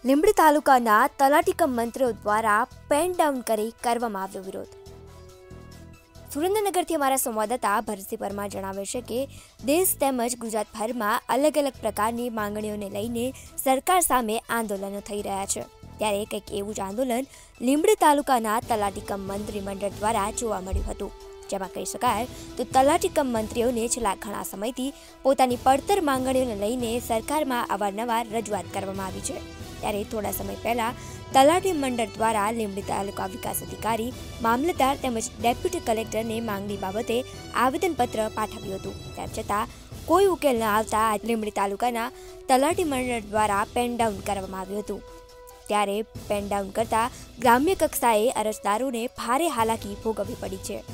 લીંબડી તાલુકાના તલાટી કમ મંત્રીઓ દ્વારા પેન ડાઉન કરી કરવામાં આવ્યો વિરોધ। સુરેન્દ્રનગરથી અમારા સંવાદદાતા ભરતસિંહ પરમાર જણાવે છે કે દેશ તેમજ ગુજરાતભરમાં અલગ અલગ પ્રકારની માંગણીઓને લઈને સરકાર સામે આંદોલનો થઈ રહ્યા છે, ત્યારે કંઈક એવું જ આંદોલન લીંબડી તાલુકાના તલાટી કમ મંત્રી મંડળ દ્વારા જોવા મળ્યું હતું, જેમાં કહી શકાય તો તલાટી કમ મંત્રીઓને છેલ્લા ઘણા સમયથી પોતાની પડતર માંગણીઓને લઈને સરકારમાં અવારનવાર રજૂઆત કરવામાં આવી છે। ત્યારે થોડા સમય પહેલા તલાટી મંડળ દ્વારા લીંબડી તાલુકા વિકાસ અધિકારી, મામલતદાર તેમજ ડેપ્યુટી કલેક્ટરને માંગણી બાબતે આવેદનપત્ર પાઠવ્યું હતું, તેમ છતાં કોઈ ઉકેલ ન આવતા લીંબડી તાલુકાના તલાટી મંડળ દ્વારા પેન ડાઉન કરવામાં આવ્યું હતું। ત્યારે પેન ડાઉન કરતા ગ્રામ્ય કક્ષાએ અરજદારોને ભારે હાલાકી ભોગવવી પડી છે।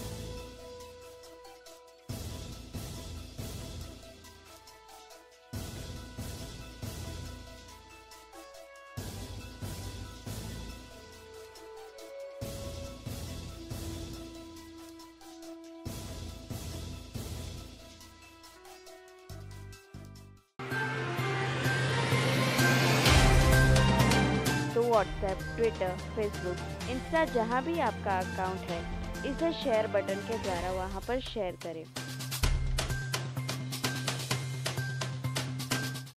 तो व्हाट्सएप, ट्विटर, फेसबुक, इंस्टा जहाँ भी आपका अकाउंट है, इसे शेयर बटन के द्वारा वहाँ पर शेयर करें।